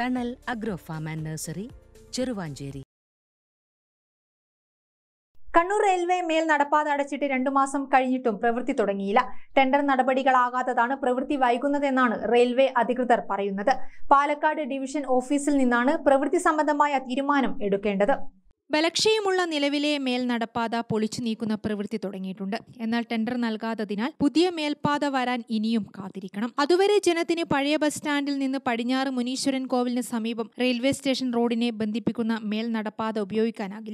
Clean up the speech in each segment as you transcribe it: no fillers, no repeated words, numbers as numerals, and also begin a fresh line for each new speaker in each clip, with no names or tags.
തണൽ agro farm and nursery, Cheruvanchery.
Kannur railway മേൽ നടപ്പാത അടച്ചിട്ട് 2 മാസം കഴിഞ്ഞിട്ടും പ്രവൃത്തി തുടങ്ങിയില്ല. ടെൻഡർ നടപടികളാകാത്തതാണ് പ്രവൃത്തി വൈകുന്നതെന്നാണ് റെയിൽവേ അധികൃതർ പറയുന്നത്. പാലക്കാട് ഡിവിഷൻ ഓഫീസിൽ നിന്നാണ് പ്രവൃത്തി സംബന്ധമായ തീരുമാനം എടുക്കേണ്ടത്.
ബലക്ഷയമുള്ള നിലവിലെ മേൽ നടപ്പാത പൊളിച്ചു നീക്കുന്ന പ്രവൃത്തി തുടങ്ങിയിട്ടുണ്ട്. എന്നാൽ ടെൻഡർ നൽകാത്തതിനാൽ പുതിയ മേൽപ്പാത വരാൻ ഇനിയും കാത്തിരിക്കണം. അതുവരെ ജനത്തിന് പഴയ ബസ് സ്റ്റാൻഡിൽ നിന്ന് പടിഞ്ഞാറ് മുനീശ്വരൻ കോവിലിന് സമീപം റെയിൽവേ സ്റ്റേഷൻ റോഡിനെ ബന്ധിപ്പിക്കുന്ന മേൽ നടപ്പാത ഉപയോഗിക്കാനാകില്ല.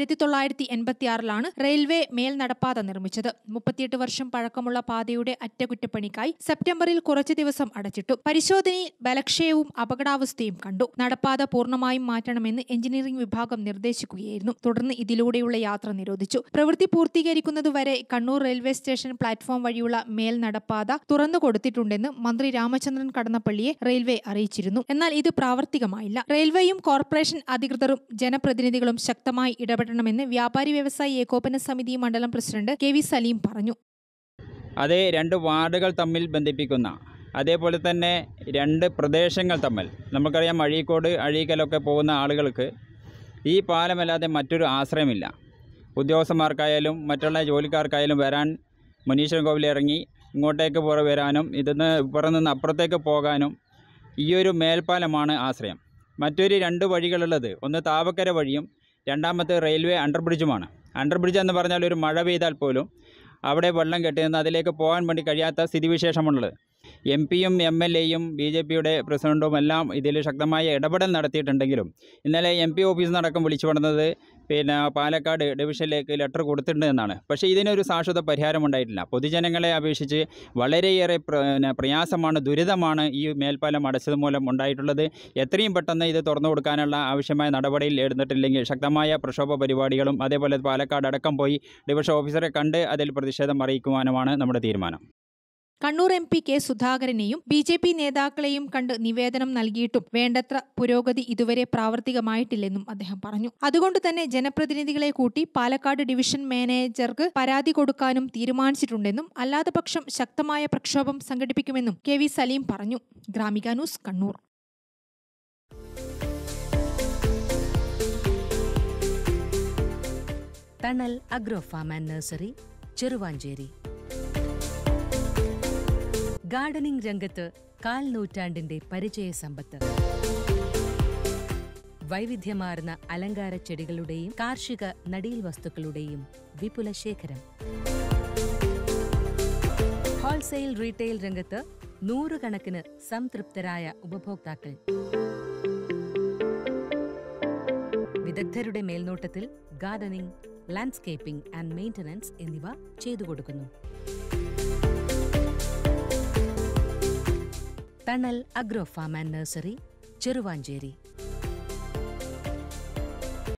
1986 റെയിൽവേ മേൽ നടപ്പാത നിർമ്മിച്ചത്. 38 വർഷം പഴക്കമുള്ള പാതയുടെ അറ്റകുറ്റപ്പണിക്കായി സെപ്റ്റംബറിൽ കുറച്ചു ദിവസം അടച്ചിട്ടു. പരിശോധനയിൽ ബലക്ഷയവും അപകടാവസ്ഥയും കണ്ടു. നടപ്പാത പൂർണ്ണമായും മാറ്റണമെന്ന് എഞ്ചിനീയറിംഗ് വിഭാഗം നിർദ്ദേശിക്കുകയായിരുന്നു. തുടർന്ന് ഇതിലൂടെയുള്ള യാത്ര നിരോധിച്ചു. പ്രവൃത്തി പൂർത്തീകരിക്കുന്നതുവരെ കണ്ണൂർ റെയിൽവേ സ്റ്റേഷൻ പ്ലാറ്റ്ഫോം വഴിയുള്ള മേൽ നടപ്പാത തുറന്നു കൊടുത്തിട്ടുണ്ടെന്ന് മന്ത്രി രാമചന്ദ്രൻ കടന്നപ്പള്ളിയെ റെയിൽവേ അറിയിച്ചിരുന്നു. എന്നാൽ ഇത് പ്രാവർത്തികമായില്ല. റെയിൽവേയും കോർപ്പറേഷൻ അധികൃതരും ജനപ്രതിനിധികളും ശക്തമായി ഇടപെടണമെന്ന് വ്യാപാരി വ്യവസായി ഏകോപന സമിതി മണ്ഡലം പ്രസിഡന്റ് കെ വി സലീം പറഞ്ഞു.
അതേ 2 വാർഡുകൾ തമ്മിൽ ബന്ധിപ്പിക്കുന്ന, അതേപോലെ തന്നെ 2 പ്രദേശങ്ങൾ തമ്മിൽ, നമുക്കറിയാം അഴീക്കോട് അഴീക്കലൊക്കെ പോകുന്ന ആളുകൾക്ക് ഈ പാലമല്ലാതെ മറ്റൊരു ആശ്രയമില്ല. ഉദ്യോഗസ്ഥന്മാർക്കായാലും മറ്റുള്ള ജോലിക്കാർക്കായാലും വരാൻ മുനീശ്വരൻ കോവിൽ ഇറങ്ങി ഇങ്ങോട്ടേക്ക് വരാനും ഇതിന്ന് പുറത്തുനിന്ന് അപ്പുറത്തേക്ക് പോകാനും ഈ ഒരു മേൽപ്പാലമാണ് ആശ്രയം. മറ്റൊരു 2 വഴികളുള്ളത്, ഒന്ന് താവക്കര വഴിയും രണ്ടാമത്തെ റെയിൽവേ അണ്ടർബ്രിഡ്ജുമാണ്. അണ്ടർബ്രിഡ്ജ് എന്ന് പറഞ്ഞാൽ ഒരു മഴ പെയ്താൽ പോലും അവിടെ വെള്ളം കെട്ടിനിന്ന് അതിലേക്ക് പോകാൻ വേണ്ടി കഴിയാത്ത സ്ഥിതിവിശേഷമുള്ളത്. MP-യും MLA-യും BJP-യുടെ പ്രസിഡന്റും എല്ലാം ഇതിൽ ശക്തമായ ഇടപെടൽ നടത്തിയിട്ടുണ്ടെങ്കിലും ഇന്നലെ MP ഓഫീസിൽ നിന്നടക്കം വിളിച്ചു പറഞ്ഞത് പാലക്കാട് ഡിവിഷനിലേക്ക് ലെറ്റർ കൊടുത്തിട്ടുണ്ട് എന്നാണ്. പക്ഷേ ഇതിനൊരു ശാശ്വത പരിഹാരം ഉണ്ടായിട്ടില്ല. പൊതുജനങ്ങളെ അപേക്ഷിച്ച് വളരെയേറെ പ്രയാസമാണ്, ദുരിതമാണ് ഈ മേൽപ്പാലം അടച്ചത് മൂലം ഉണ്ടായിട്ടുള്ളത്. എത്രയും പെട്ടെന്ന് ഇത് തുറന്നു കൊടുക്കാനുള്ള ആവശ്യമായ നടപടിയിൽ എടുത്തിട്ടില്ലെങ്കിൽ ശക്തമായ പ്രക്ഷോഭ പരിപാടികളും അതേപോലെ പാലക്കാട് അടക്കം പോയി ഡിവിഷൻ ഓഫീസറെ കണ്ട് അതിൽ പ്രതിഷേധം അറിയിക്കുവാനുമാണ് നമ്മുടെ തീരുമാനം.
കണ്ണൂർ MP കെ സുധാകരനെയും BJP നേതാക്കളെയും കണ്ട് നിവേദനം നൽകിയിട്ടും വേണ്ടത്ര പുരോഗതി ഇതുവരെ പ്രാവർത്തികമായിട്ടില്ലെന്നും അദ്ദേഹം പറഞ്ഞു. അതുകൊണ്ട് തന്നെ ജനപ്രതിനിധികളെ കൂട്ടി പാലക്കാട് ഡിവിഷൻ മാനേജർക്ക് പരാതി കൊടുക്കാനും തീരുമാനിച്ചിട്ടുണ്ടെന്നും അല്ലാത്ത പക്ഷം ശക്തമായ പ്രക്ഷോഭം സംഘടിപ്പിക്കുമെന്നും കെ വി സലീം പറഞ്ഞു. Gramika news, Kannur.
Thanal agro farm and nursery, Cheruvanchery. Gardening രംഗത്ത് 1/4 നൂറ്റാണ്ടിന്റെ പരിചയ സമ്പത്ത്. വൈവിധ്യമാർന്ന അലങ്കാര ചെടികളുടെയും കാർഷിക നടീൽ വസ്തുക്കളുടെയും വിപുല ശേഖരം. ഹോൾസെയിൽ റീറ്റെയിൽ രംഗത്ത് 100 കണക്കിന് സംതൃപ്തരായ ഉപഭോക്താക്കൾ. വിദഗ്ധരുടെ മേൽനോട്ടത്തിൽ ഗാർഡനിംഗ്, ലാൻഡ്സ്കേപ്പിംഗ് ആൻഡ് മെയിന്റനൻസ് എന്നിവ ചെയ്തു കൊടുക്കുന്നു. Thanal agro farm and nursery, Cheruvanchery.